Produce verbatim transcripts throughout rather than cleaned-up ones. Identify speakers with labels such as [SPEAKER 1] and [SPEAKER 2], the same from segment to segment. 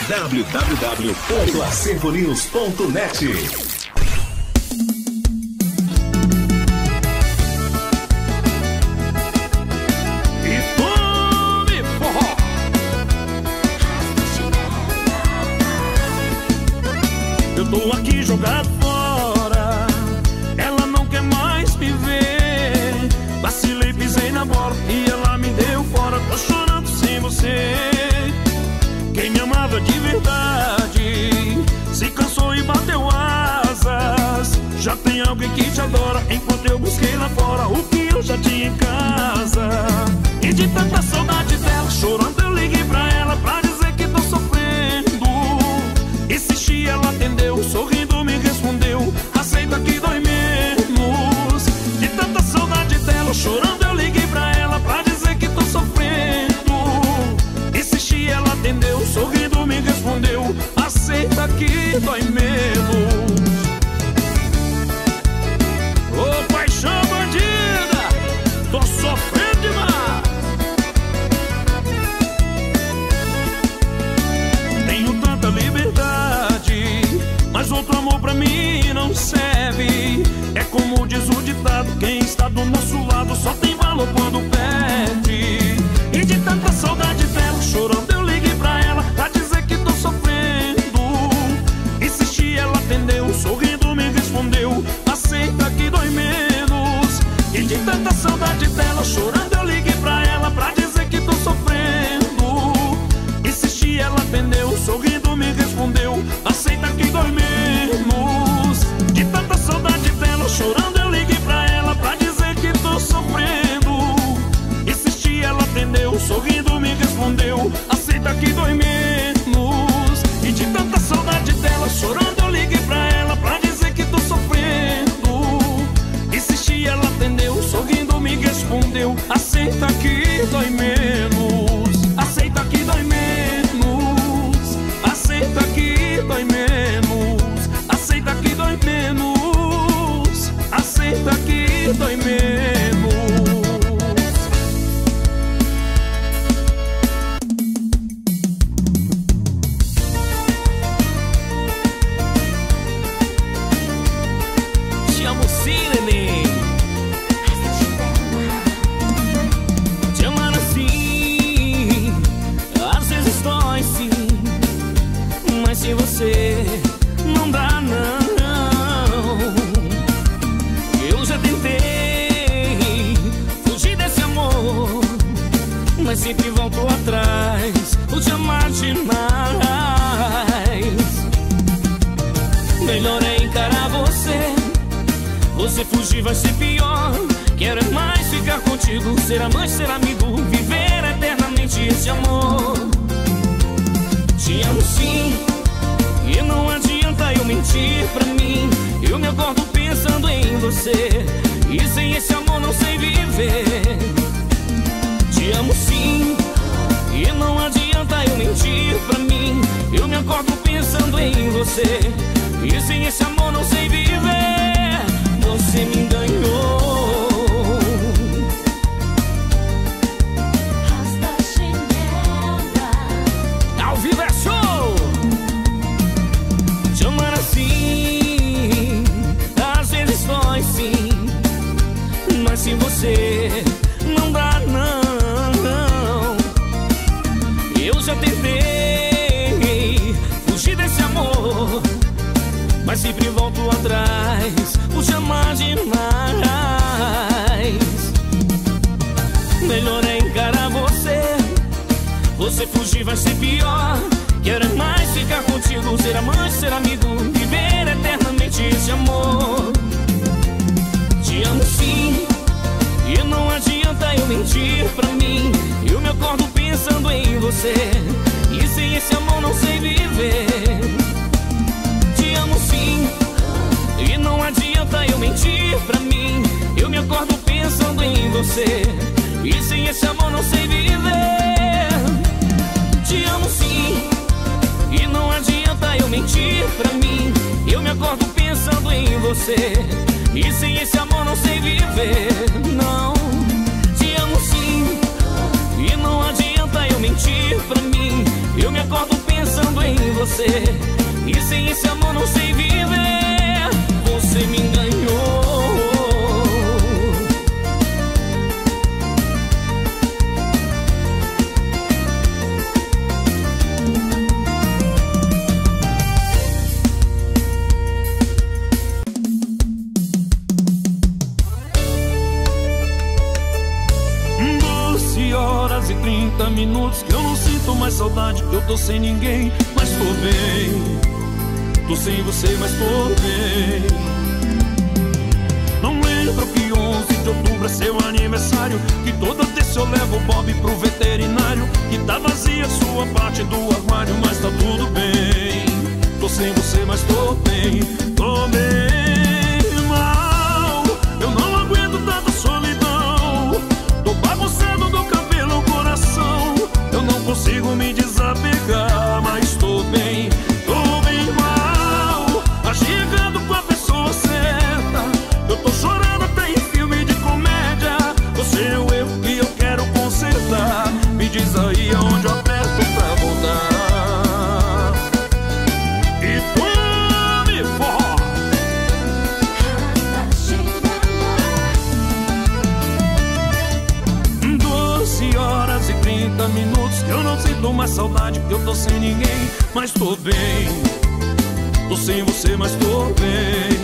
[SPEAKER 1] w w w ponto acervo news ponto net.
[SPEAKER 2] Eu tô aqui jogado fora, ela não quer mais me ver. Vacilei, pisei na bola e ela me deu fora. Tô chorando sem você. Quem me amava de verdade se cansou e bateu asas. Já tem alguém que te adora, enquanto eu busquei lá fora o que eu já tinha em casa. E de tanta saudade dela, chorando eu liguei pra ela pra dizer que tô sofrendo. Insisti, ela atendeu, sorrindo me respondeu: aceita que dói menos. De tanta saudade dela, chorando eu liguei pra ela pra dizer que tô sofrendo. Insisti, ela atendeu, sorrindo me respondeu: aceita que dói menos. Ô paixão bandida, tô sofrendo demais. Tenho tanta liberdade, mas outro amor pra mim não serve. É como diz o ditado: quem está do nosso lado só tem valor quando perde. E de tanta saudade dela, chorando eu liguei pra ela pra dizer que tô sofrendo. Insisti, ela atendeu, sorrindo me respondeu: aceita que dói menos. E de tanta saudade dela, chorando eu liguei pra ela pra dizer que tô sofrendo. Insisti, ela atendeu, sorrindo me respondeu: aceita que dói menos. De tanta saudade dela, chorando eu liguei pra ela pra dizer que tô sofrendo. Insisti, ela atendeu, sorrindo me respondeu: aceita que dói menos. E de tanta saudade dela, chorando eu liguei pra ela pra dizer que tô sofrendo. Insisti, ela atendeu, sorrindo me respondeu: aceita que dói menos. Aceita que dói menos. Aceita que dói menos. Aceita que dói menos. Aceita que dói menos. Te amo sim, neném. Te amar assim, às vezes dói sim, mas sem você não dá não. Eu já tentei fugir desse amor, mas sempre volto atrás por te amar demais. Melhor é encarar você. Você fugir vai ser pior. Quero é mais ficar contigo, ser amante, ser amigo, viver eternamente esse amor. Te amo sim, e não adianta eu mentir pra mim. Eu me acordo pensando em você, e sem esse amor não sei viver. Te amo sim, e não adianta eu mentir pra mim. Eu me acordo pensando em você, e sem esse amor não sei viver. Você me enganou. Ao vivo é show. Te amar assim, às vezes dói sim, mas sem você não dá não. Eu já tentei fugir desse amor, mas sempre volto atrás por te amar demais. Melhor é encarar você. Você fugir vai ser pior. Quero é mais ficar contigo, ser amante, ser amigo, viver eternamente esse amor. Te amo sim, e não adianta eu mentir pra mim. Eu me acordo pensando em você, e sem esse amor não sei viver. Te amo sim, e não adianta eu mentir pra mim. Eu me acordo pensando em você, e sem esse amor não sei viver. Te amo sim, e não adianta eu mentir pra mim. Eu me acordo pensando em você, e sem esse amor não sei viver. Não. Te amo sim, e não adianta eu mentir pra mim. Eu me acordo pensando em você. E sem esse amor não sei viver. Você me enganou.
[SPEAKER 3] Horas e trinta minutos que eu não sinto mais saudade, que eu tô sem ninguém, mas tô bem. Tô sem você, mas tô bem. Não lembro que onze de outubro é seu aniversário, que toda terça eu levo o Bob pro veterinário, que tá vazia sua parte do armário, mas tá tudo bem. Tô sem você, mas tô bem. Tô bem mal. Eu não aguento tanta solidão. Tô bagunçado do cabelo, coração. Eu não consigo me desapegar, mas tô bem. Tô bem mal, chegando com a pessoa certa. Eu tô chorando até em filme de comédia. Você é o erro que eu quero consertar. Me diz aí aonde eu aperto pra voltar. E tu me forró. Doze horas e trinta minutos que eu não sinto mais saudade, que eu tô sem ninguém, mas tô bem. Tô sem você, mas tô bem.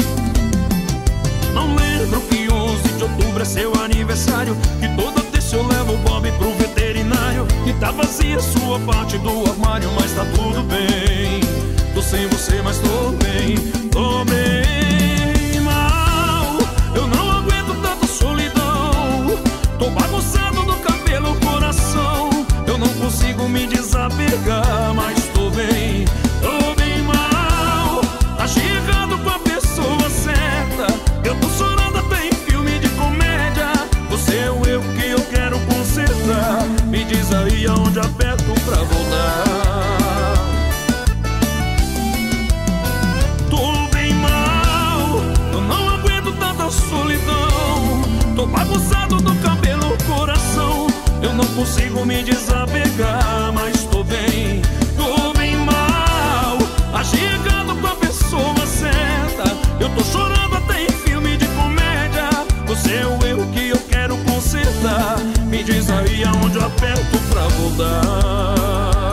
[SPEAKER 3] Não lembro que onze de outubro é seu aniversário, que toda terça eu levo o Bob pro veterinário, que tá vazia sua parte do armário, mas tá tudo bem. Tô sem você, mas tô bem. Tô bem mal. Eu não aguento tanta solidão. Tô bagunçado do cabelo, coração. Eu não consigo me desapegar, mas tô bem. Tô bem mal. Tá chegando com a pessoa certa. Eu tô chorando até em filme de comédia. Você é o erro que eu quero consertar. Me diz aí aonde aperto pra voltar. Tô bem mal. Eu não aguento tanta solidão. Tô bagunçado do cabelo, coração. Eu não consigo me desapegar, mas tô bem. Tô bem mal. Chegando com a pessoa certa. Eu tô chorando até em filme de comédia. Você é o erro que eu quero consertar. Me diz aí aonde eu aperto pra voltar.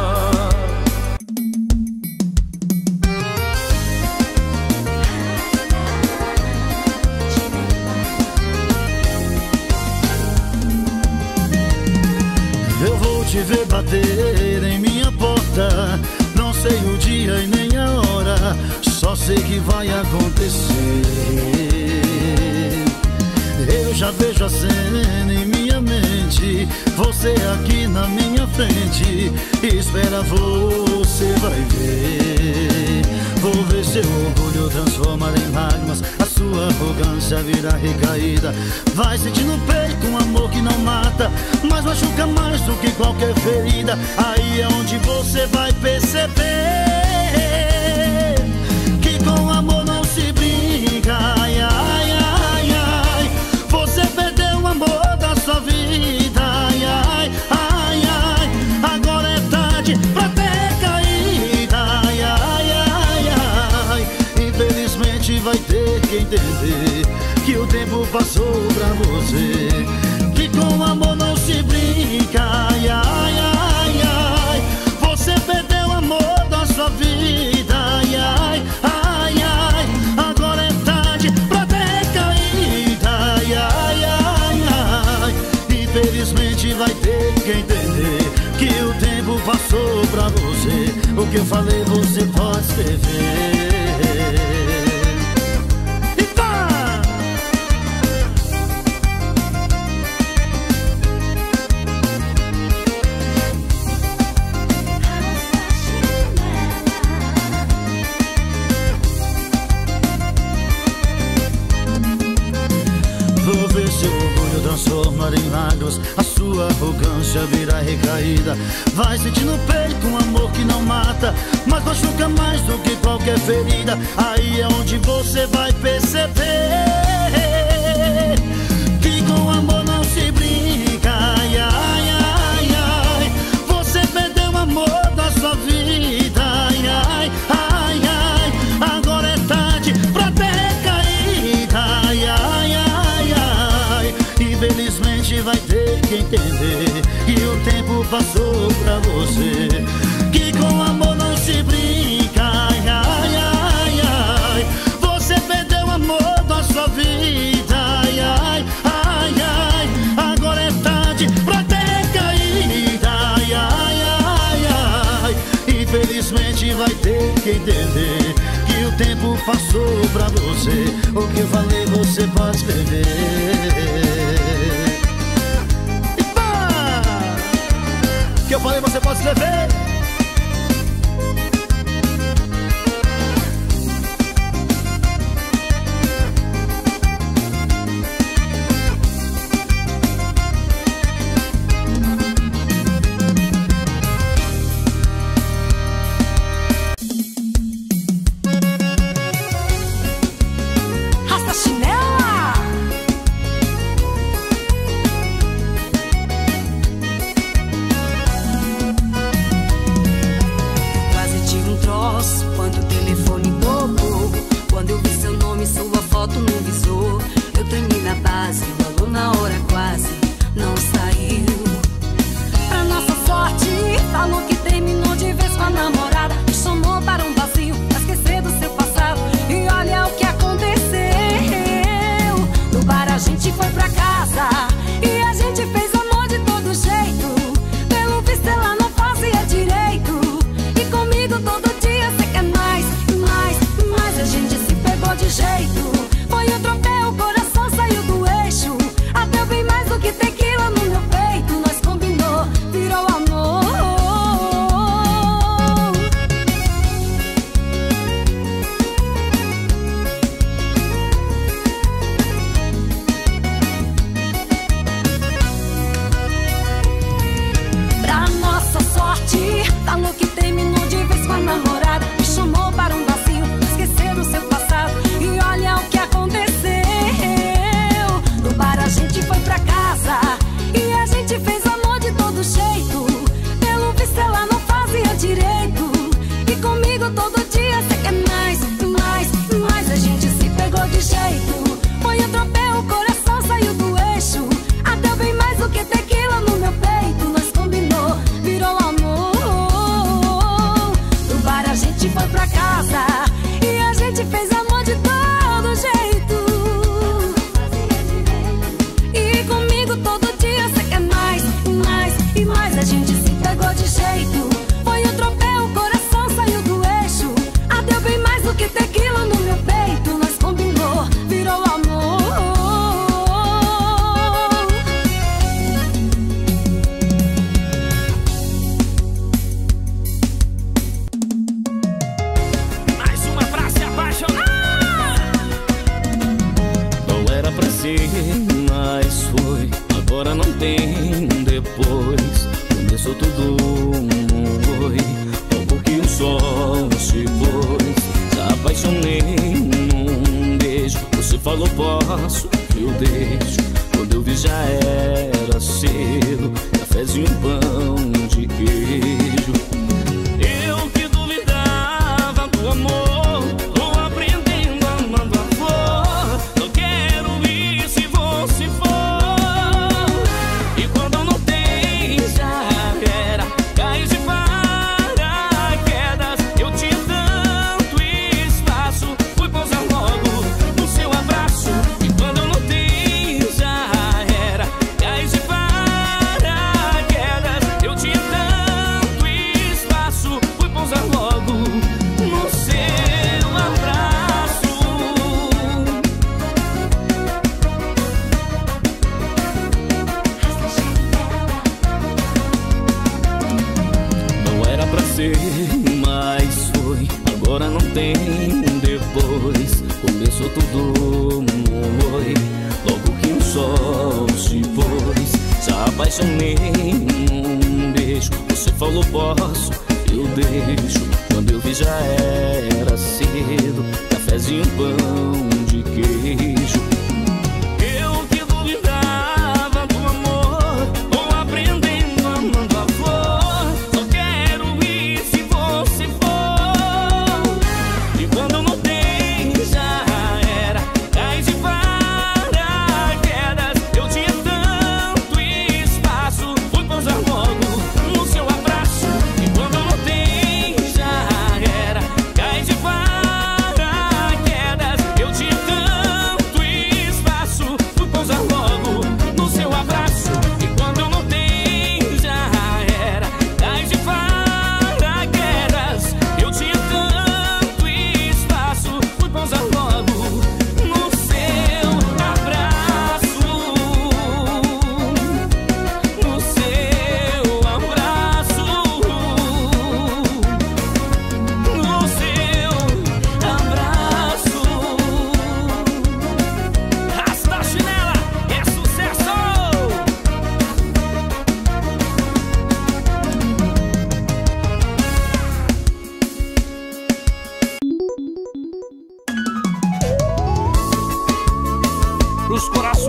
[SPEAKER 4] Eu vou te ver bater em minha porta. Não sei o dia e nem a hora, só sei que vai acontecer. Eu já vejo a cena em minha mente, você aqui na minha frente. Espera, você vai ver. Vou ver seu orgulho transformar em lágrimas, a sua arrogância virar recaída. Vai sentir no peito um amor que não mata, mas machuca mais do que qualquer ferida. Aí é onde você vai perceber que com amor não se brinca. Ai, ai, ai, ai. Você perdeu o amor da sua vida. Ai, ai, ai, ai. Agora é tarde pra ter caída. Ai, ai, ai, ai. Infelizmente vai ter que entender que o tempo passou pra você, que com amor não se brinca. Ai, ai, ai, ai. Você perdeu o amor da sua vida. Ai, ai, ai, ai. Agora é tarde pra ter caída. Ai, ai, ai, ai. Infelizmente vai ter que entender que o tempo passou pra você. O que eu falei você pode escrever. Vou ver seu orgulho transformar em lágrimas, a sua arrogância virar recaída. Vai sentir no peito um amor que não mata, mas machuca mais do que qualquer ferida. Aí é onde você vai perceber que com amor não se brinca. Ai, ai, ai, ai. Você perdeu o amor da sua vida. Ai, que entender que o tempo passou pra você, que com amor não se brinca. Ai, ai, ai, ai. Você perdeu o amor da sua vida. Ai, ai, ai, ai. Agora é tarde pra ter caída. Ai, ai, ai, ai. Infelizmente vai ter que entender que o tempo passou pra você. O que eu falei você pode escrever. O que eu falei você pode escrever.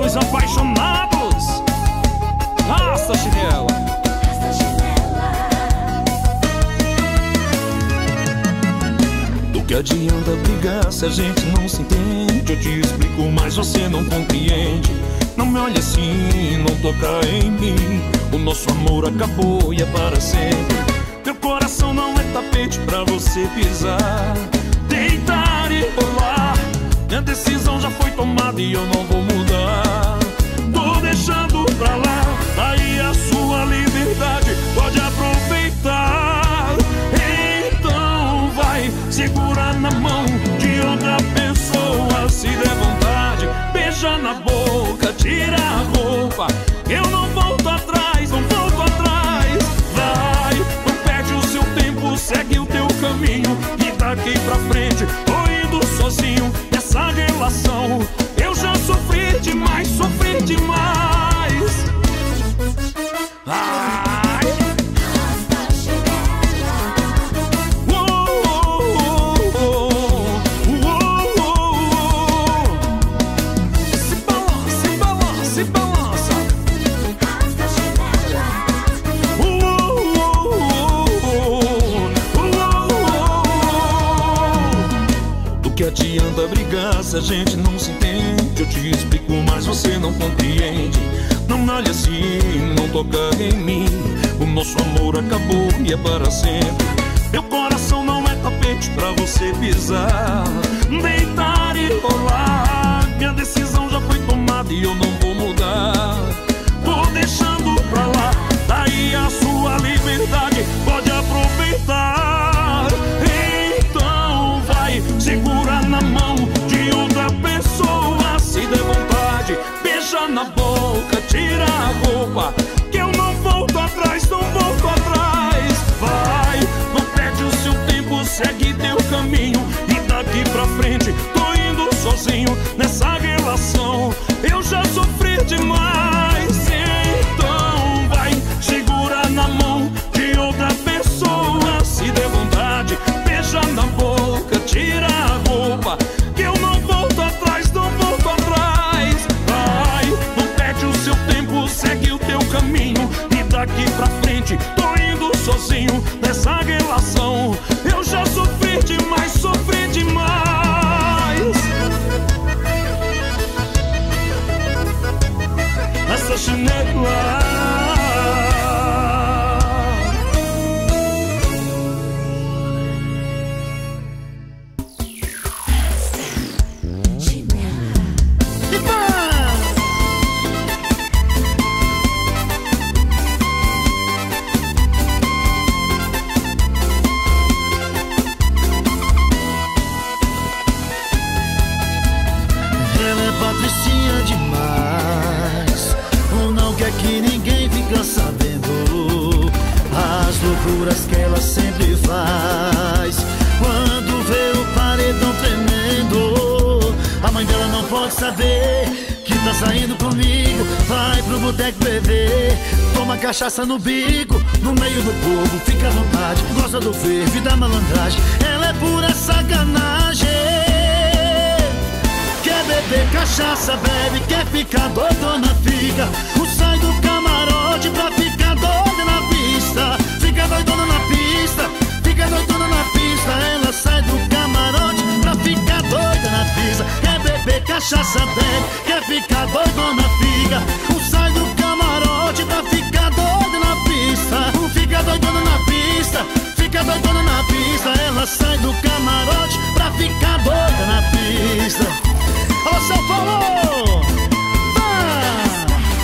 [SPEAKER 2] dois apaixonados. Rasta chinela. Do que adianta brigar se a gente não se entende? Eu te explico, mas você não compreende. Não me olhe assim, não toca em mim. O nosso amor acabou e é para sempre. Meu coração não é tapete pra você pisar, deitar e rolar. Minha decisão já foi tomada e eu não vou mudar. Tô deixando pra lá, aí a sua liberdade, pode aproveitar. Então vai, segura na mão de outra pessoa. Se der vontade, beija na boca, tira a roupa. Eu não volto atrás, não volto atrás. Vai, não perde o seu tempo, segue o teu caminho. E daqui pra frente, tô indo sozinho nessa relação. Eu já sofri demais, sofri demais. Ai. Se balança, se balança, se balança. Do que adianta brigar se a gente não se entende? Eu te explico, mas você não compreende. Não me olhe assim, não toca em mim. O nosso amor acabou e é para sempre. Meu coração não é tapete pra você pisar, deitar e rolar. Minha decisão já foi tomada e eu não vou mudar. Tô deixando pra lá, daí a sua liberdade, pode aproveitar. Então vai, segura na mão de outra pessoa. Se der vontade, beija na boca, tira a roupa. Que eu não volto atrás, não volto atrás. Vai, não perde o seu tempo, segue teu caminho. E daqui pra frente, tô indo sozinho nessa relação. Eu já sofri demais. Então vai, segura na mão de outra pessoa. Se der vontade, beija na boca, tira a roupa. Que eu não volto atrás, não volto atrás. Vai, não perde o seu tempo, segue o teu caminho. E daqui pra frente, tô indo sozinho nessa relação. Eu já sofri demais, sofri demais. Essa chinela.
[SPEAKER 4] Ela é patricinha demais, ou não quer que ninguém fica sabendo as loucuras que ela sempre faz. Quando vê o paredão tremendo, a mãe dela não pode saber que tá saindo comigo. Vai pro boteco beber, toma cachaça no bico, no meio do povo, fica à vontade, gosta do fervo e da malandragem. Ela é pura sacanagem. Quer beber cachaça, bebe, quer ficar doidona, fica. O sai do camarote pra ficar doida na pista. Fica doidona na pista, fica doidona na pista. Ela sai do camarote pra ficar doida na pista. Quer beber cachaça, bebe, quer ficar doidona, fica. O sai do camarote pra ficar doida na pista. Fica doidona na pista, fica doidona na pista. Ela sai do camarote pra ficar doida na pista. Alô, São Paulo! Vai!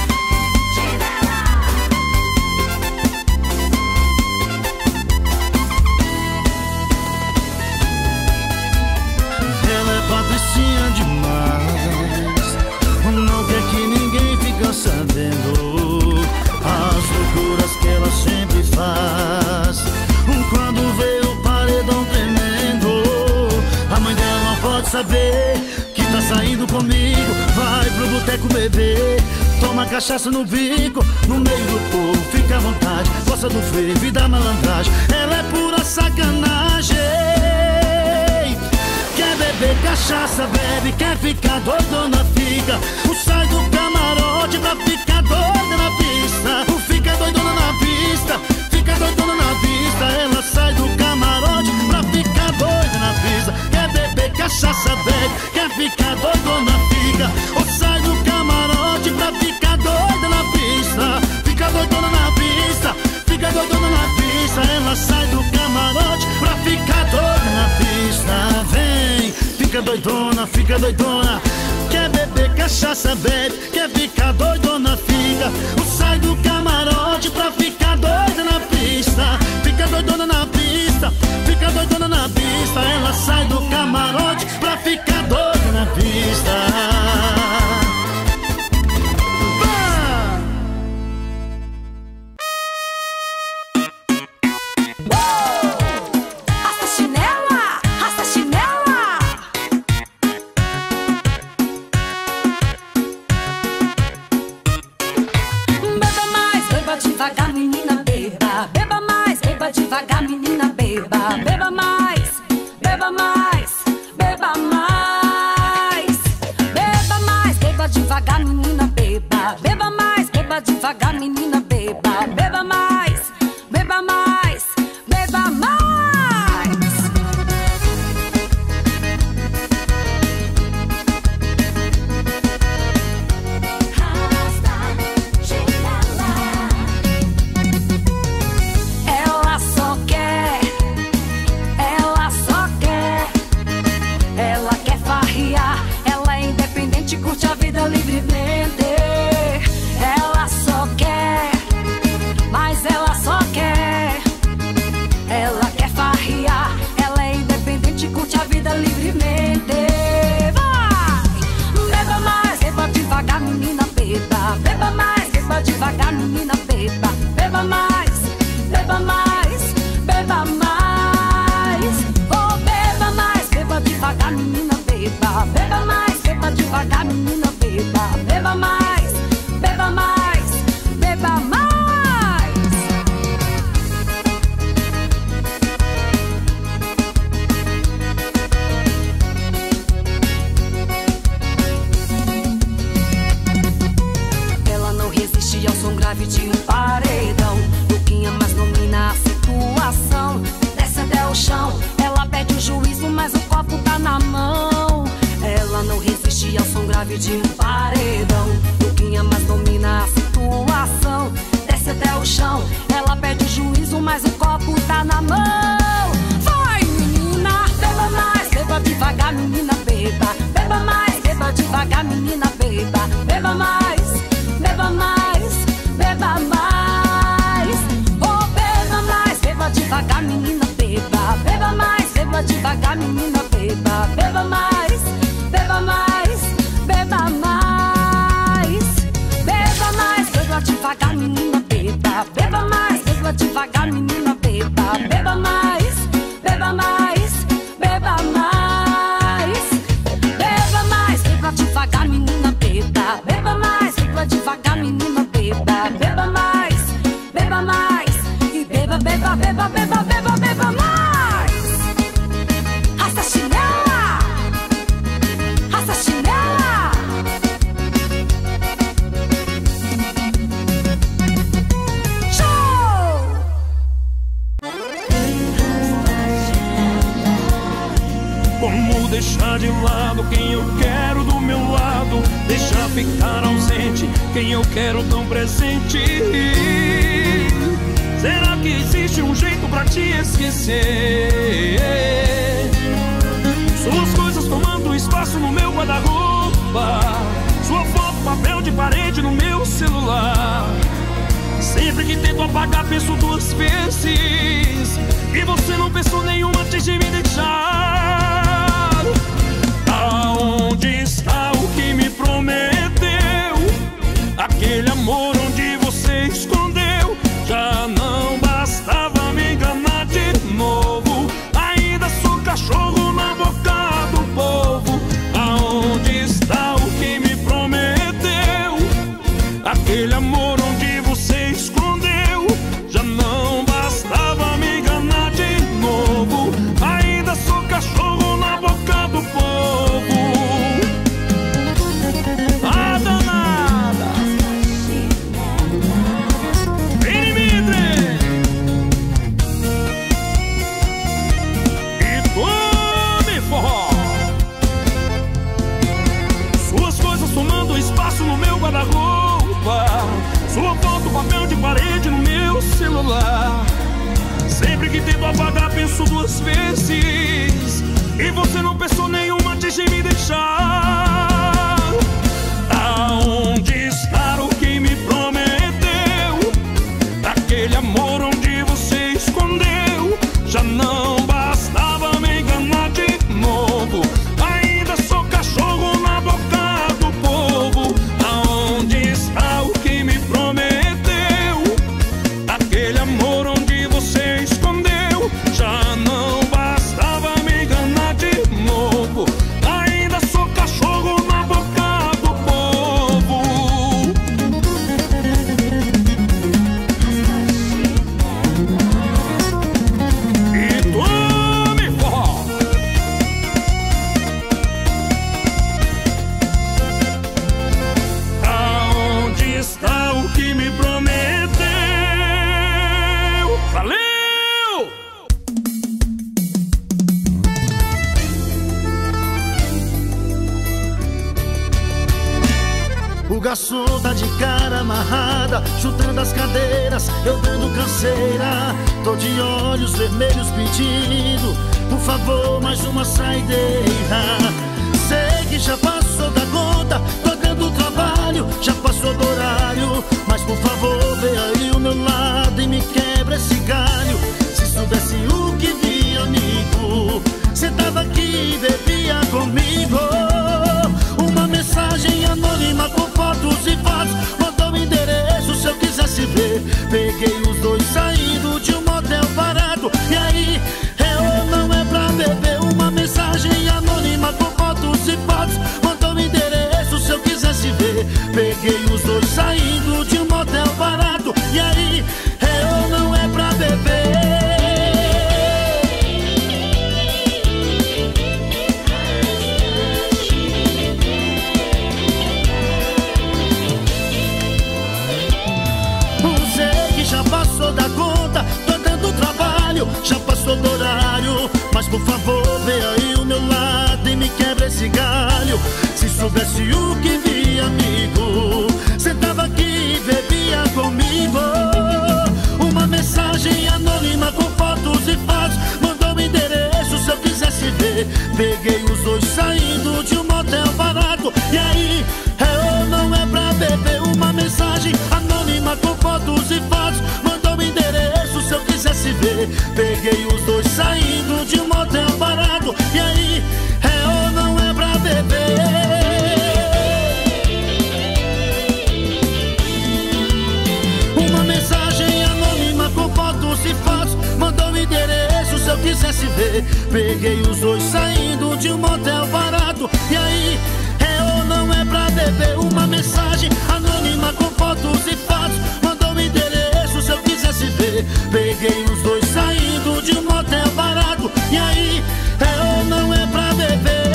[SPEAKER 4] Ela é patricinha demais, não quer que ninguém fica sabendo as loucuras que ela sempre faz. Quando vê o paredão tremendo, a mãe dela não pode saber que tá saindo comigo. Vai pro boteco beber, toma cachaça no bico, no meio do povo, fica à vontade, gosta do frevo e da malandragem. Ela é pura sacanagem. Quer beber cachaça, cachaça, bebe, quer ficar doidona fica. O sai do camarote pra ficar doida na pista. O fica doidona na pista, fica doidona na pista. Ela sai do camarote pra ficar doida na pista. Quer beber cachaça, bebe, quer ficar doidona fica. O sai do camarote pra ficar doida na pista. Fica doidona na pista, fica doidona na pista. Ela sai do camarote pra ficar doida na pista. Vem, fica doidona, fica doidona. Quer beber cachaça, bebe, quer ficar doidona, fica. O sai do camarote pra ficar doida na pista. Fica doidona na pista, fica doidona na pista. Ela sai do camarote pra ficar doida na pista.
[SPEAKER 5] Devagar, menina, beba, beba mais, beba devagar, menina, beba, beba mais, beba mais, beba mais, beba mais, beba devagar, menina, beba, beba mais, beba devagar, menina, beba, beba mais, beba mais, beba mais. Curte a vida livremente. Ela só quer, mas ela só quer. Ela quer farrear, ela é independente, curte a vida livremente. Vai! Beba mais, beba devagar, menina, beba. Beba mais, beba devagar, menina, beba. Beba mais, beba mais, beba mais. Oh, beba mais, beba devagar, menina, beba. Beba mais, beba devagar, menina, beba. Beba mais, beba mais, beba mais. Ela não resiste ao som grave de um paredão. Luquinha mais domina a situação. Desce até o chão, ela perde o juízo, mas o copo tá na mão. Ela não resiste ao som grave de um paredão. Luquinha mais domina a situação. Desce até o chão, ela perde o juízo, mas o copo tá na mão. Vai, menina, beba mais, beba devagar, menina, beba. Beba mais, beba devagar, menina, beba. Beba mais, beba mais, beba mais. Oh, beba mais, beba devagar, menina, beba. Beba mais, beba devagar, menina, beba. Beba mais, beba mais, beba mais. Beba mais, beba devagar, menina, beba. Beba mais, beba devagar, menina, beba. Beba mais, beba mais, beba mais. Beba mais, beba devagar, menina, beba. Beba mais, beba devagar, menina, beba. Beba mais, beba mais. E beba, beba, beba, beba, beba, beba mais. Raça chinela, raça chinela. Show!
[SPEAKER 2] Como deixar de lado quem eu quero do meu lado? Deixar ficar ausente quem eu quero tão presente? Será que existe um jeito pra te esquecer? Suas coisas tomando espaço no meu guarda-roupa, sua foto, papel de parede no meu celular. Sempre que tento apagar, penso duas vezes. E você não pensou nenhuma antes de me deixar. Aonde está o que me prometeu? Aquele amor onde você escondeu. Já não bastava me enganar de novo. Ainda sou cachorro na boca do povo. Aonde está o que me prometeu? Aquele amor onde você escondeu. Já não bastava me enganar de novo. tento apagar, penso duas vezes. E você não pensou nenhuma antes de me deixar. Aonde está o que me prometeu? Aquele amor onde você escondeu. Já não bastava me enganar de novo. Ainda sou cachorro na boca do povo. Aonde está o que me prometeu? Aquele amor onde você escondeu. Já não bastava me enganar de novo. Ainda sou cachorro na boca do povo. E tome forró. Aonde está o que me prometeu? Valeu!
[SPEAKER 4] O garçom tá de cara amarrada, chutando as cadeiras, eu dando canseira. Tô de olhos vermelhos pedindo, por favor, mais uma saideira. Sei que já passou da conta, tô dando trabalho, já passou do horário. Mas por favor, vê aí o meu lado e me quebra esse galho. Se soubesse o que vi, amigo, cê tava aqui e bebia comigo. Uma mensagem anônima com fotos e fatos, mandou o endereço se eu quisesse ver. Peguei os dois saindo de um motel barato. E aí, é ou não é pra beber? Uma mensagem anônima com fotos e fatos, mandou o endereço se eu quisesse ver. Peguei os dois saindo de um motel barato. E aí, é ou não é pra beber? Já passou da conta, tô dando trabalho, já passou do horário. Mas por favor, vê aí o meu lado e me quebra esse galho. Se soubesse o que vi, amigo, cê tava aqui e bebia comigo. Uma mensagem anônima com fotos e fatos, mandou o endereço se eu quisesse ver. Peguei os dois saindo de um motel barato. E aí, é ou não é pra beber? Uma mensagem anônima com fotos e fatos, mandou o endereço se eu quisesse ver. Peguei os dois saindo de um motel barato. E aí, é ou não é pra beber? Uma mensagem anônima com fotos e fatos, mandou o endereço se eu quisesse ver. Peguei os dois saindo de um motel barato. E aí, é ou não é pra beber? Uma mensagem anônima com fotos e fatos, mandou o endereço se eu quisesse ver. Peguei os dois saindo de um motel barato. E aí, é ou não é pra beber?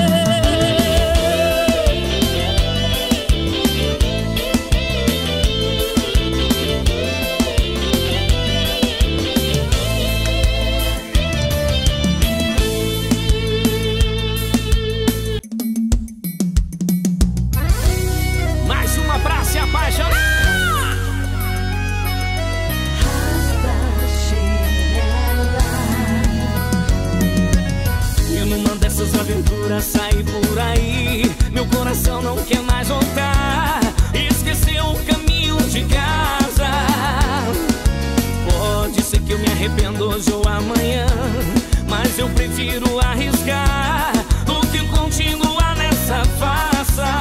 [SPEAKER 2] Mais uma pra se apaixonar. E numa dessas aventuras saí por aí, meu coração não quer mais voltar. Esqueceu o caminho de casa. Pode ser que eu me arrependo hoje ou amanhã, mas eu prefiro arriscar do que continuar nessa farsa.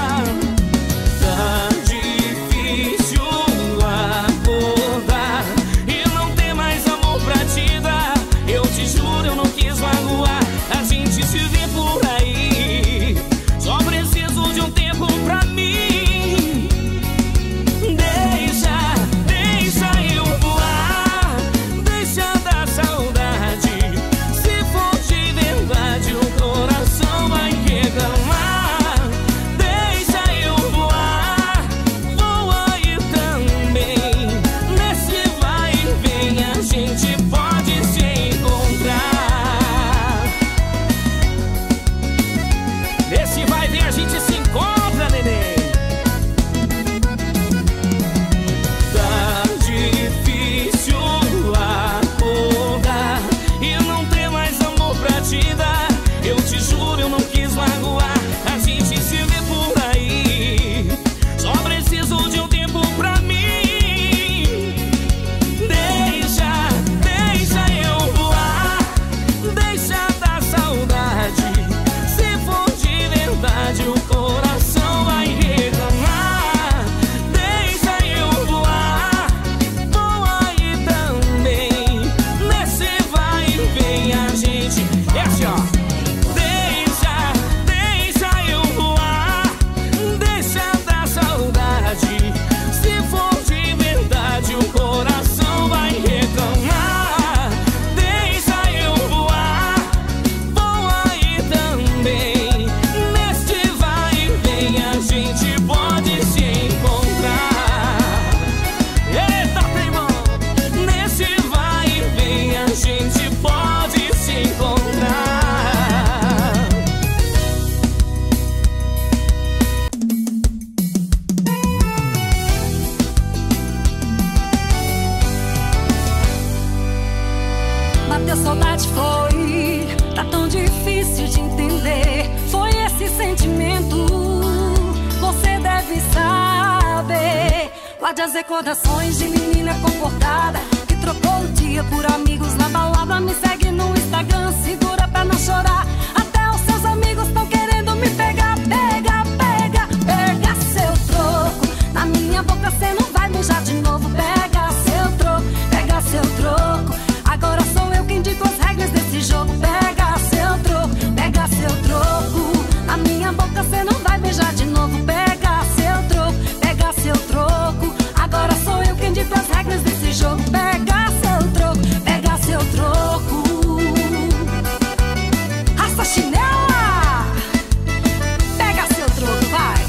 [SPEAKER 2] Tá difícil acordar e não ter mais amor pra te dar. Eu te juro, eu não quis magoar. A gente se vê por aí, só preciso de um tempo pra mim. Deixa, deixa eu voar, deixa da saudade. Se for te ver
[SPEAKER 3] deixa da saudade. Se for de verdade, o coração vai reclamar. Deixa eu voar, voa aí também. Nesse vai e vem a gente. É assim, ó. Deixa, deixa eu voar, deixa da saudade. Se for de verdade, o coração vai reclamar. Deixa eu voar, voa aí também. Neste vai e vem a gente pode se encontrar. Eita, teimão! Nesse vai e vem a gente pode se encontrar.
[SPEAKER 5] Bateu saudade, foi, tá tão difícil de entender. Foi esse sentimento, você deve saber. Guarde as recordações de menina comportada que trocou o dia por amigos na balada. Me segue no Instagram, segura pra não chorar. Até os seus amigos tão querendo me pegar. Pega, pega, pega seu troco. Na minha boca cê não vai beijar de novo. Pega seu troco, pega seu troco. Agora sou eu quem dito as regras desse jogo. Pega seu troco, pega seu troco. Na minha boca cê não vai beijar de novo. Pega seu troco, pega seu troco. Agora sou eu quem dito as regras desse jogo. Pega seu troco, pega seu troco. Raça chinela, pega seu troco, vai.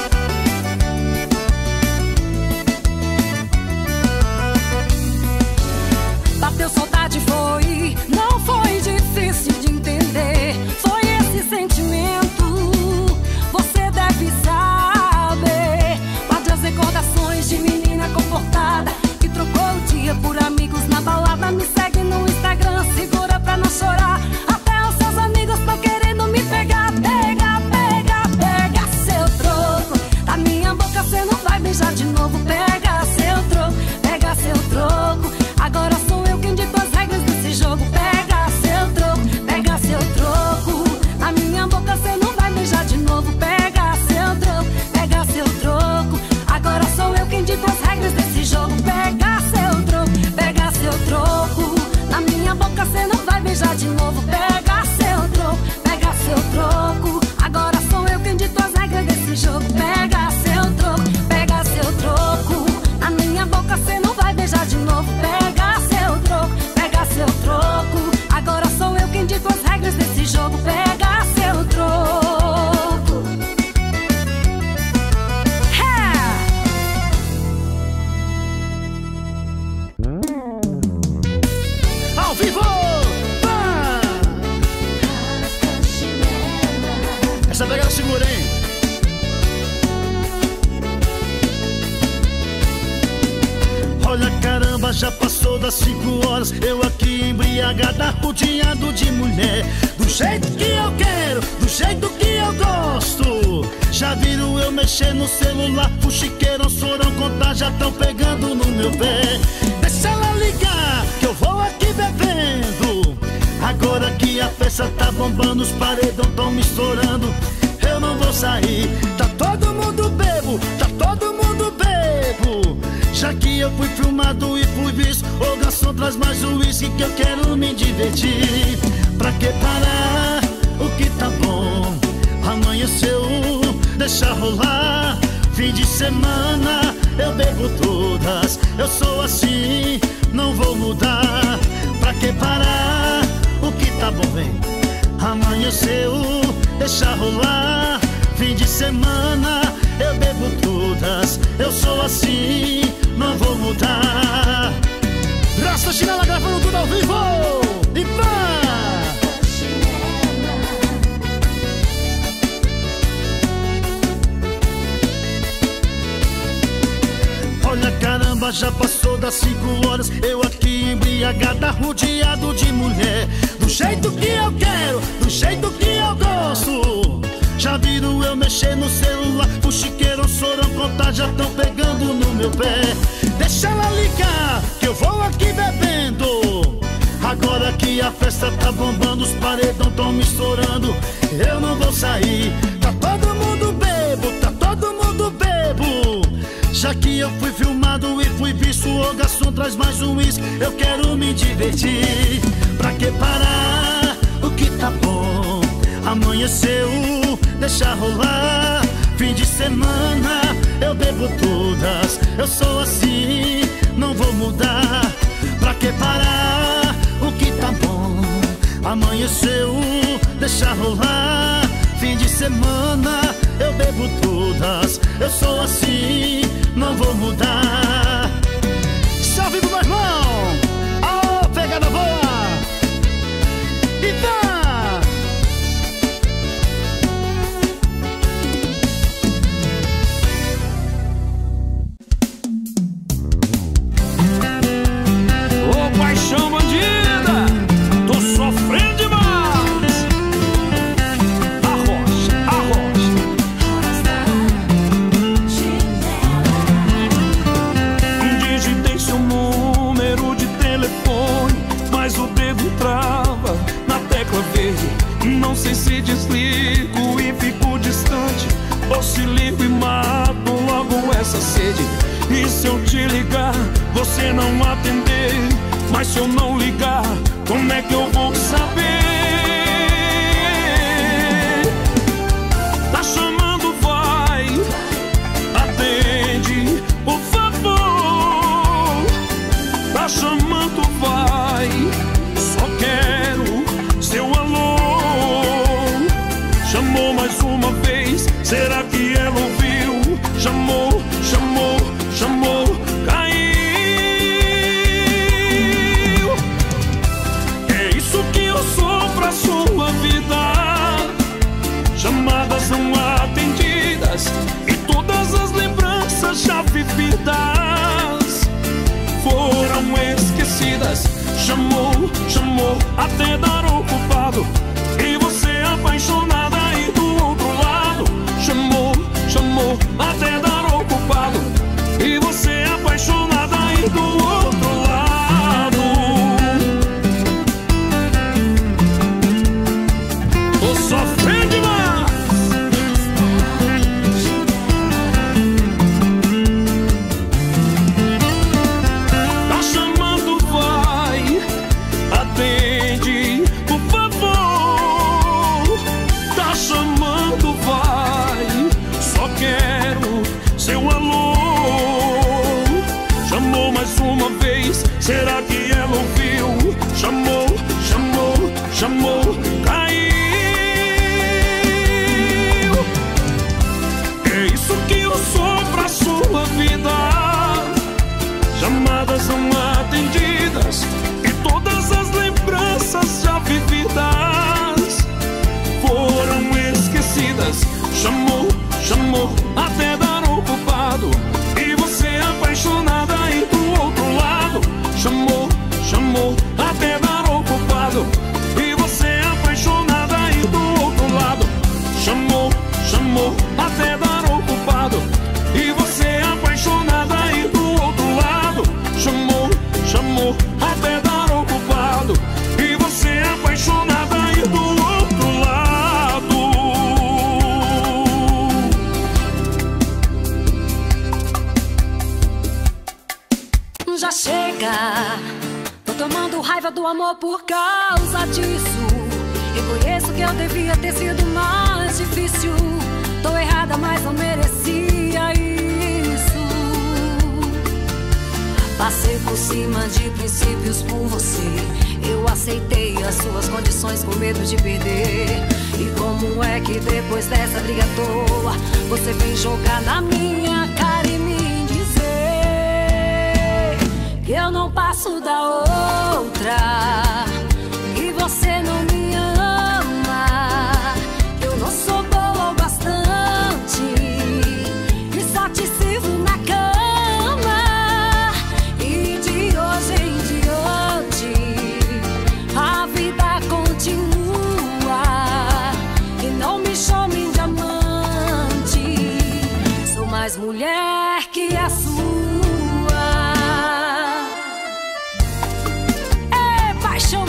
[SPEAKER 5] Bateu saudade, foi, não foi difícil de entender. Foi esse sentimento, você deve saber. Guarde as recordações de menina comportada que trocou o dia por amigos na balada. Me segue no Instagram, segura pra não chorar. Até os seus amigos tão querendo me pegar. Pega, pega, pega seu troco. Da minha boca cê não vai beijar de novo. Pega seu troco, pega seu troco. Agora sou eu quem dito as regras desse jogo. Pega seu troco, pega seu troco. Na minha boca cê não vai beijar de novo. Pega seu troco, pega seu troco. Agora sou eu quem dito as regras desse jogo. Pega seu troco, pega seu troco. Na minha boca cê não vai beijar de novo. Pega seu troco, pega seu troco. Agora sou eu quem dito as regras desse jogo. Pega seu troco, pega seu troco. Na minha boca cê não vai beijar de novo. Pega seu troco, pega seu troco. Agora sou eu quem dito as regras desse jogo. Pega seu troco. É.
[SPEAKER 4] Ao vivo! Pá! Essa pegada segura, hein? Olha, caramba, já passou das cinco horas. Eu aqui embriagada, rodeado de mulher. Do jeito que eu quero, do jeito que eu gosto. Já viram eu mexer no celular? Fuxiqueirão, sorão, contar, já tão pegando no meu pé. Deixa ela ligar, que eu vou aqui bebendo. Agora que a festa tá bombando, os paredão tão me estourando. Eu não vou sair, tá todo mundo bebo, tá todo mundo bebo. Já que eu fui filmado e fui visto, ô garçom, traz mais um uísque que eu quero me divertir. Pra que parar o que tá bom? Amanheceu, deixa rolar. Fim de semana eu bebo todas. Eu sou assim, não vou mudar. Pra que parar o que tá bom, vem? Amanheceu, deixa rolar. Fim de semana eu bebo todas. Eu sou assim, não vou mudar. Rasta chinela gravando tudo ao vivo. E pá! Olha, caramba, já passou das cinco horas. Eu aqui embriagada, rodeado de mulher. Do jeito que eu quero, do jeito que eu gosto. Já viram eu mexer no celular? Fuxiqueiro, sorão, contar, já tão pegando no meu pé. Deixa ela ligar, que eu vou aqui bebendo. Agora que a festa tá bombando, os paredão tão me estourando, eu não vou sair. Tá todo mundo bebo, tá todo mundo bebo. Já que eu fui filmado e fui visto, o garçom traz mais um uísque, eu quero me divertir. Pra que parar o que tá bom? Amanheceu, deixa rolar. Fim de semana eu bebo todas, eu sou assim, não vou mudar. Pra que parar o que tá bom? Amanheceu, deixa rolar. Fim de semana eu bebo todas, eu sou assim, não vou mudar. Salve pro meu irmão, ó, pegada boa. E tá.
[SPEAKER 2] Ô paixão bandida, tô sofrendo demais. Arrocha, arrocha. Digitei seu número de telefone, mas o dedo trava na tecla verde. Não sei se desligo e fico distante, ou se ligo e mato logo essa sede. E se eu te ligar, você não atender? Mas se eu não ligar, como é que eu vou saber? Tá chamando, vai, atende, por favor. Tá chamando, vai, só quero seu alô. Chamou mais uma vez, será que ela ouviu? Chamou, chamou, chamou, caiu. É isso que eu sou pra sua vida. Chamadas não atendidas e todas as lembranças já vividas foram esquecidas. Chamou, chamou, até dar o culpado, e você apaixonada aí do outro lado. Chamou, chamou, até dar o culpado, e você apaixonada aí do outro lado. Tô sofrendo demais. Tá chamando, vai, atende, por favor. Tá chamando, vai, só quero seu alô. Chamou mais uma vez, será que ela ouviu? Chamou, chamou, chamou, caiu. É isso que eu sou pra sua vida. Chamadas não atendidas e todas as lembranças já vividas foram esquecidas. Chamou, chamou, até dar o culpado, e você apaixonada aí do outro lado. Chamou, chamou, até dar o culpado, e você apaixonada aí do outro lado. Chamou, chamou, até dar o culpado, e você apaixonada aí do outro lado. Chamou, chamou, até dar o culpado, e você apaixonada aí do outro lado.
[SPEAKER 5] Já chega, tô tomando raiva do amor por causa disso. Reconheço que eu devia ter sido mais difícil. Tô errada, mas não merecia isso. Passei por cima de princípios por você. Eu aceitei as suas condições com medo de perder. E como é que depois dessa briga à toa você vem jogar na minha cara e me dizer que eu não passo da outra, que você não me ama, que eu não sou boa o bastante e só te sirvo na cama. E de hoje em diante a vida continua, e não me chame de amante, sou mais mulher que a sua. É paixão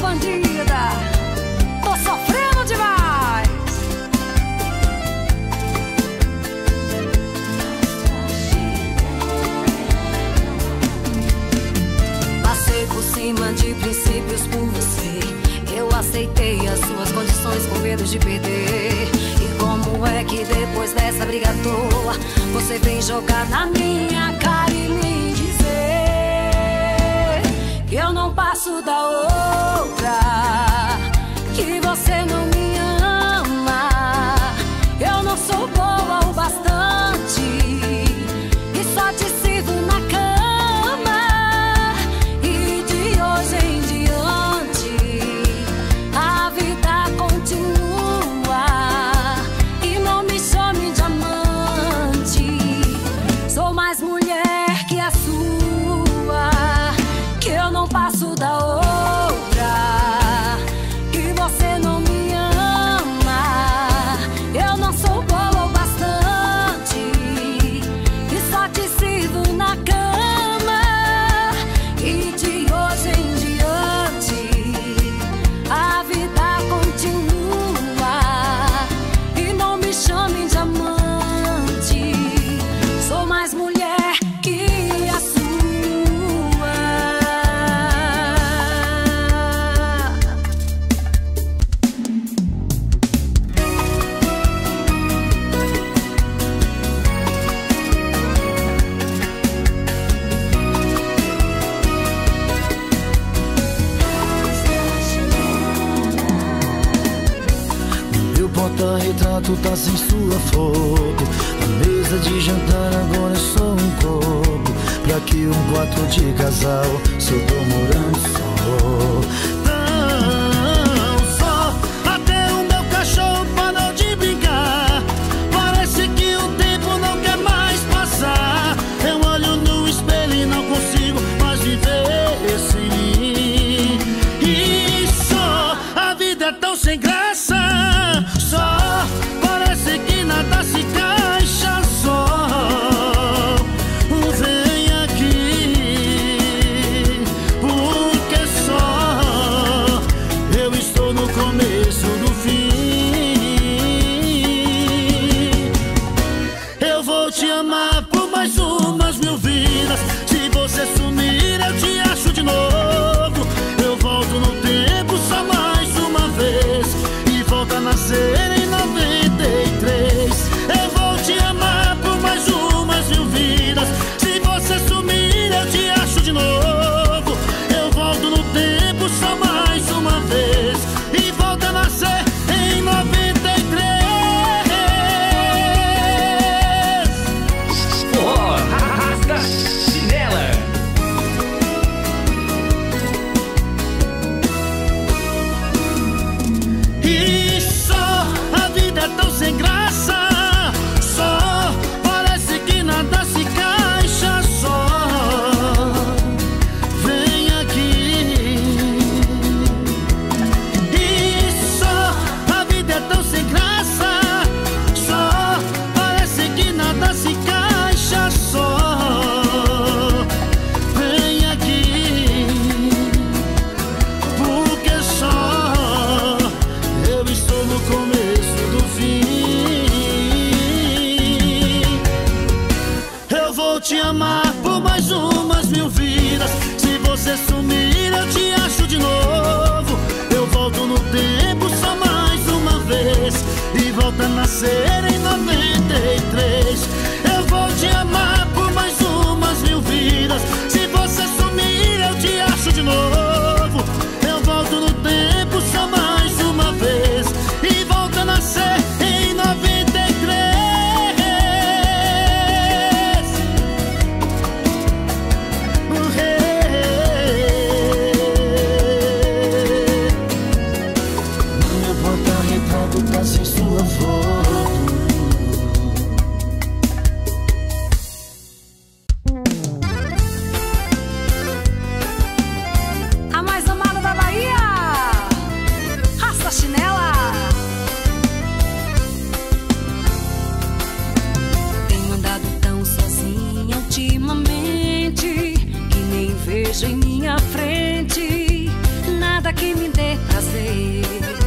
[SPEAKER 5] medo de perder. E como é que depois dessa briga à toa você vem jogar na minha cara e me dizer que eu não passo da outra, que você não me ama, eu não sou boa o bastante e só te sirvo na cama. E de hoje em diante a vida continua e não me chame de amante. Sou mais mulher que a sua, que eu não passo da outra, que você não me ama, eu não sou boa o bastante e só te sirvo na cama. E de hoje em diante a vida continua e não me chamem de amante. Sou mais mulher que a sua.
[SPEAKER 4] Meu porta-retrato tá sem sua foto, a mesa de jantar agora é só um copo. Pra que um quarto de casal se eu tô morando só? Tão só, até o meu cachorro parou de brincar. Parece que o tempo não quer mais passar. Eu olho no espelho e não consigo mais viver sem mim. E só, a vida é tão sem graça. Só, parece que nada se encaixa. Só, vem aqui, porque só eu estou no começo do fim. Eu vou te amar por mais umas mil vidas. Se você sumir eu te acho de novo. Eu volto no tempo só mais uma vez e volto a nascer em noventa e três. Eu vou te amar por mais umas mil vidas. Se você sumir eu te acho de novo. Eu volto no tempo só mais uma vez e volto a nascer em noventa e três.
[SPEAKER 1] Forró, arrasta chinela.
[SPEAKER 4] E só, a vida é tão sem graça. Só, parece que nada se encaixa. Só, vem aqui. E só, a vida é tão sem graça. Só, parece que nada se encaixa. Só, vem aqui, porque só eu estou no começo do fim. Eu vou te amar por mais umas mil vidas. Se você sumir eu te acho de novo. Eu volto no tempo só mais uma vez e volto a nascer em noventa e três. Eu vou te amar por mais umas mil vidas. Se você sumir eu te acho de novo. Eu volto no tempo só mais uma vez e volto a nascer em noventa e três. Meu porta-retrato tá sem sua foto.
[SPEAKER 5] A mais amada da Bahia, Rasta Chinela. Tenho andado tão sozinha ultimamente que nem vejo em minha frente nada que me dê prazer.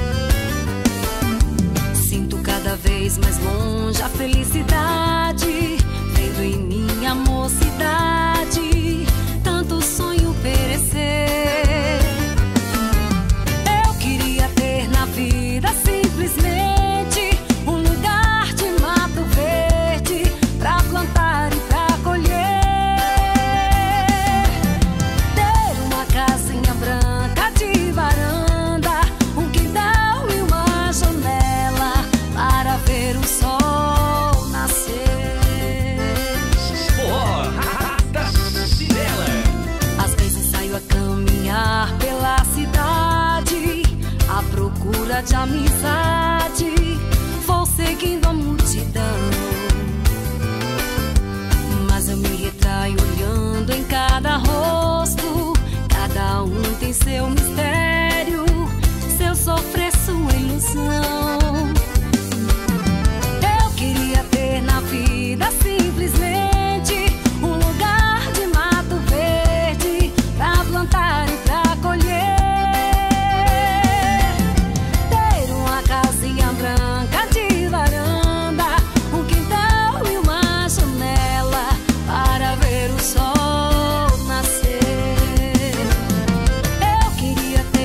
[SPEAKER 5] Sinto cada vez mais longe a felicidade, vendo em minha mocidade tanto sonho perecer. Eu queria ter na vida simplesmente amizade, vou seguindo a multidão. Mas eu me retraio olhando em cada rosto, cada um tem seu mistério, seu sofrer, sua ilusão. Eu queria ter na vida simplesmente um lugar de mato verde pra plantar e pra colher, ter uma casinha branca de varanda, um quintal e uma janela para ver o sol nascer. Eu queria ter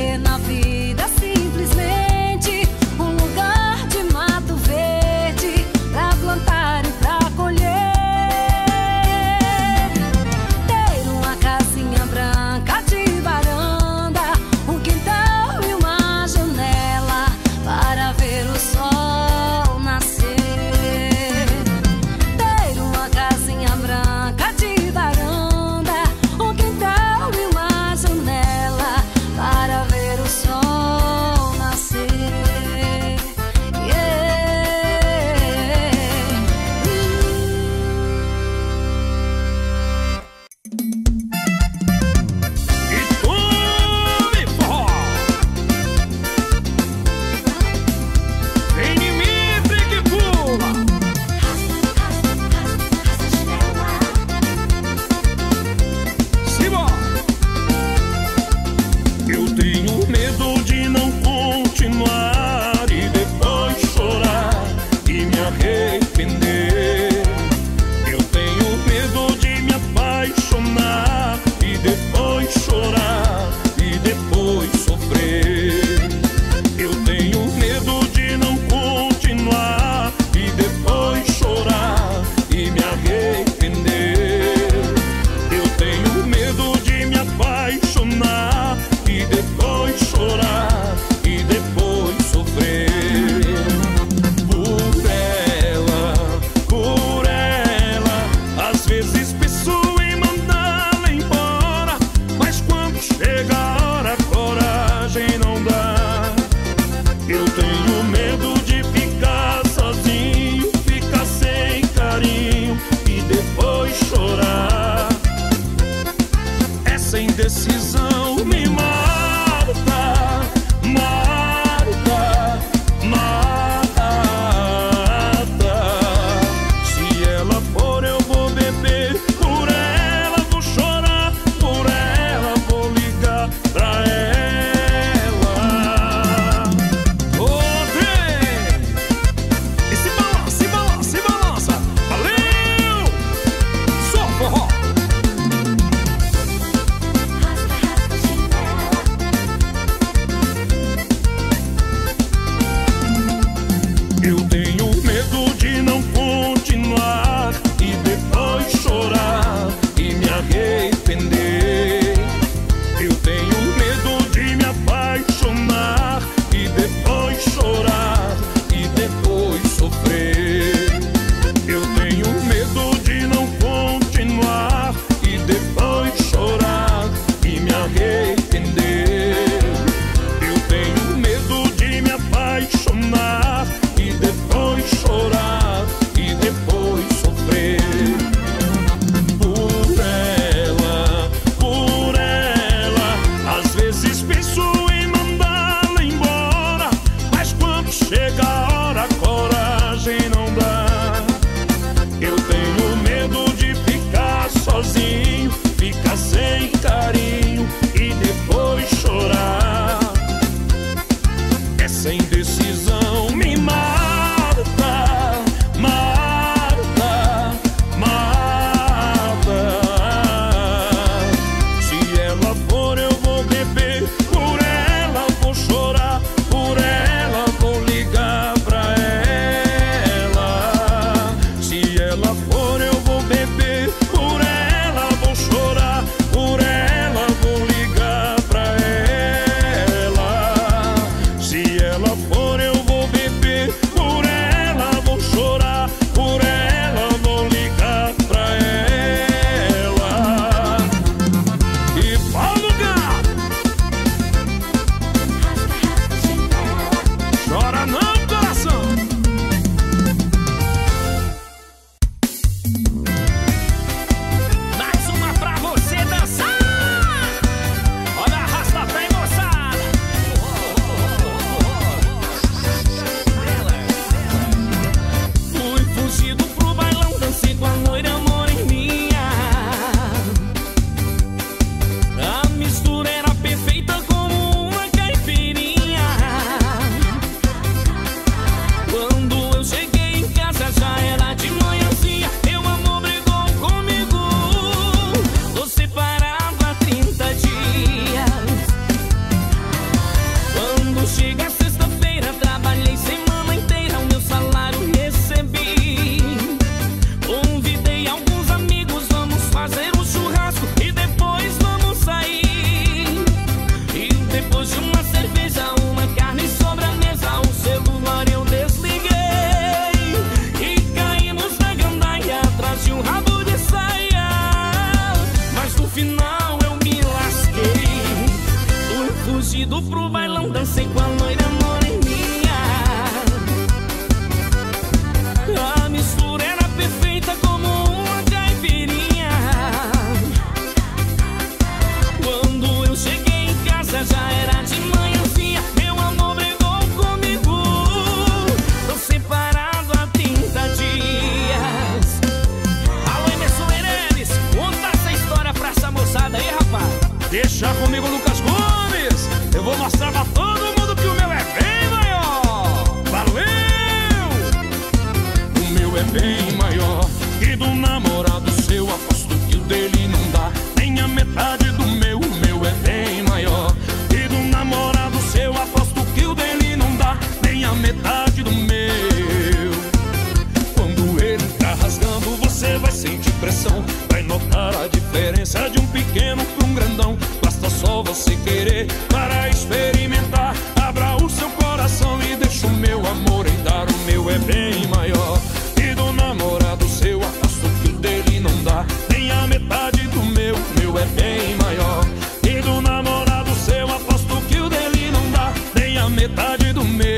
[SPEAKER 2] metade do meu. Quando ele tá rasgando, você vai sentir pressão. Vai notar a diferença de um pequeno pra um grandão. Basta só você querer para experimentar. Abra o seu coração e deixa o meu amor entrar. O meu é bem maior. E do namorado seu aposto que o dele não dá nem a metade do meu. O meu é bem maior. E do namorado seu aposto que o dele não dá nem a metade do meu.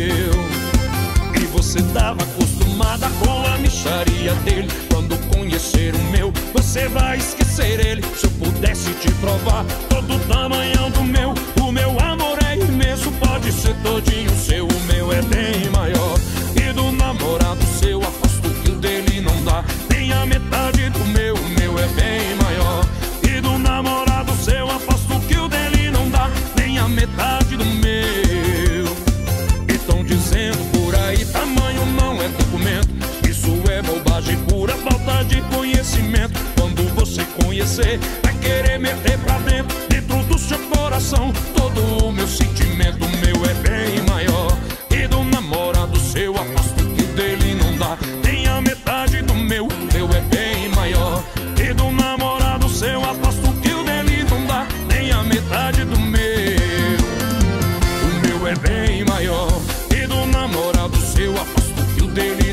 [SPEAKER 2] E você tava acostumada com a mixaria dele. Quando conhecer o meu, você vai esquecer ele. Se eu pudesse te provar todo o tamanhão do meu, o meu amor é imenso, pode ser todinho seu. O meu é bem maior. E do namorado seu aposto que o dele não dá nem a metade do meu. O meu é bem maior. E do namorado seu aposto que o dele não dá nem a metade do meu. E tão dizendo por aí, tamanho não é documento. Isso é bobagem pura, falta de conhecimento. Quando você conhecer, vai querer meter pra dentro, dentro do seu coração, todo o meu sentimento. O meu é bem maior. E do namorado seu aposto que o dele não dá nem a metade do meu. O meu é bem maior. E do namorado seu aposto que o dele não dá nem a metade do meu. O meu é bem maior. E do namorado seu aposto que o dele